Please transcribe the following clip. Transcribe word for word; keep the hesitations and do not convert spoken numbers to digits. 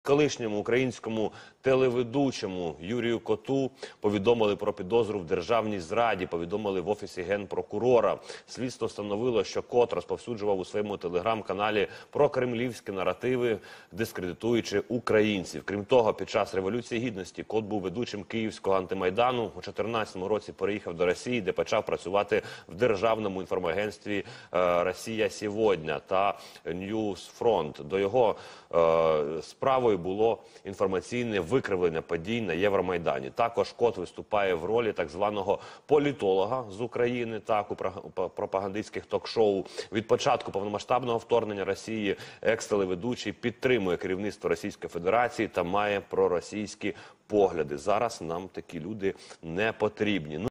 Колишньому українському телеведучому Юрію Коту повідомили про підозру в державній зраді, повідомили в Офісі Генпрокурора. Слідство встановило, що Кот розповсюджував у своєму телеграм-каналі прокремлівські наративи, дискредитуючи українців. Крім того, під час Революції Гідності Кот був ведучим Київського антимайдану. У дві тисячі чотирнадцятому році переїхав до Росії, де почав працювати в державному інформагентстві «Росія сьогодні» та «Ньюсфронт». До його е, справи було інформаційне викривлення подій на Євромайдані. Також Кот виступає в ролі так званого політолога з України, так, у пропагандистських ток-шоу. Від початку повномасштабного вторгнення Росії екс-телеведучий підтримує керівництво Російської Федерації та має проросійські погляди. Зараз нам такі люди не потрібні.